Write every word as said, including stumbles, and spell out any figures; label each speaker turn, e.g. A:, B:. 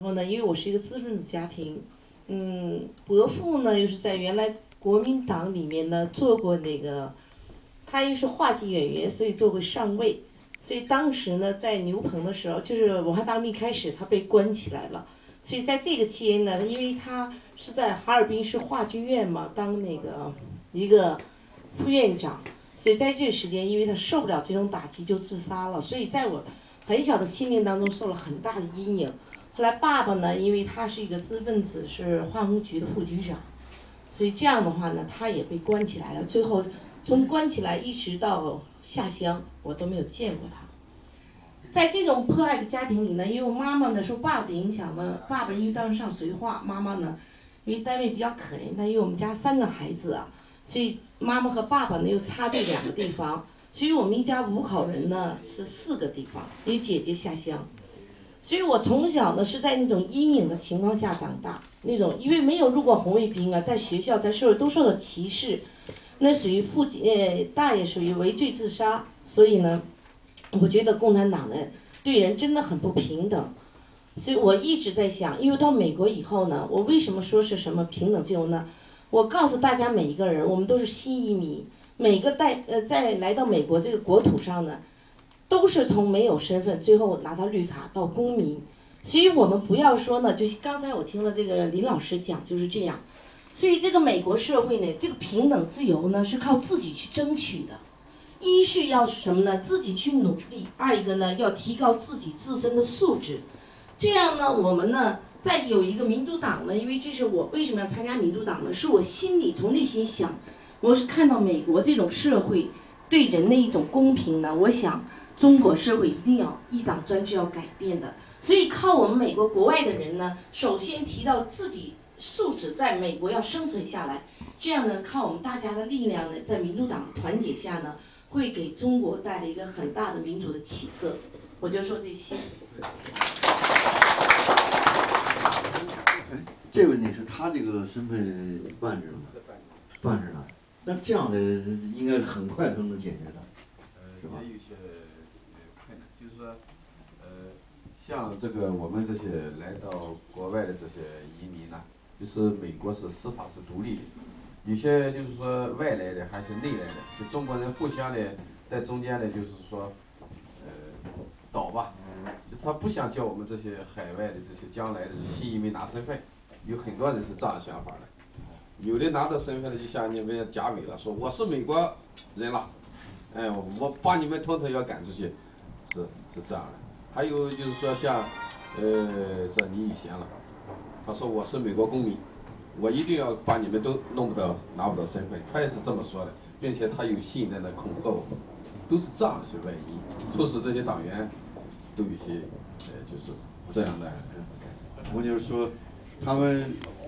A: 然后呢，因为我是一个资分子家庭，嗯，伯父呢又是在原来国民党里面呢做过那个，他又是话剧演员，所以做过上尉，所以当时呢在牛棚的时候，就是文化大革命开始，他被关起来了，所以在这个期间呢，因为他是在哈尔滨市话剧院嘛当那个一个副院长，所以在这个时间，因为他受不了这种打击就自杀了，所以在我很小的心灵当中受了很大的阴影。后来爸爸呢，因为他是一个资分子，是化工局的副局长，所以这样的话呢，他也被关起来了。最后从关起来一直到下乡，我都没有见过他。在这种迫害的家庭里呢，因为我妈妈呢受爸爸的影响呢，爸爸因为当时上绥化，妈妈呢因为单位比较可怜，但因为我们家三个孩子啊，所以妈妈和爸爸呢又插队两个地方，所以我们一家五口人呢是四个地方，因为姐姐下乡。所以我从小呢是在那种阴影的情况下长大，那种因为没有入过红卫兵啊，在学校在社会都受到歧视，那属于父亲呃大爷属于围罪自杀，所以呢，我觉得共产党呢对人真的很不平等，所以我一直在想，因为到美国以后呢，我为什么说是什么平等自由呢？我告诉大家每一个人，我们都是新移民，每个代呃在来到美国这个国土上呢。都是从没有身份，最后拿到绿卡到公民，所以我们不要说呢，就是刚才我听了这个林老师讲就是这样，所以这个美国社会呢，这个平等自由呢是靠自己去争取的，一是要什么呢？自己去努力，二一个呢要提高自己自身的素质，这样呢我们呢再有一个民主党呢，因为这是我为什么要参加民主党呢？是我心里从内心想，我是看到美国这种社会对人的一种公平呢，我想。中国社会一定要一党专制要改变的，所以靠我们美国国外的人呢，首先提到自己素质在美国要生存下来，这样呢，靠我们大家的力量呢，在民主党的团结下呢，会给中国带来一个很大的民主的起色。我就说这些。
B: 这问题是他这个身份办着呢，办着呢，那这样的应该很快都能解决的，是吧？
C: 也有些困难，就是说，呃，像这个我们这些来到国外的这些移民呢，就是美国是司法是独立的，有些就是说外来的还是内来的，就中国人互相的在中间的，就是说，呃，倒吧，就是他不想叫我们这些海外的这些将来的新移民拿身份，有很多人是这样想法的，有的拿到身份的就像你们贾伟了，说我是美国人了。哎，我把你们统统要赶出去，是是这样的。还有就是说像，呃，这李宇贤了，他说我是美国公民，我一定要把你们都弄不到拿不到身份，他也是这么说的，并且他有信在那恐吓我们，都是这样的些外因，促使这些党员都有些，呃，就是这样的。
B: 我就是说，他们。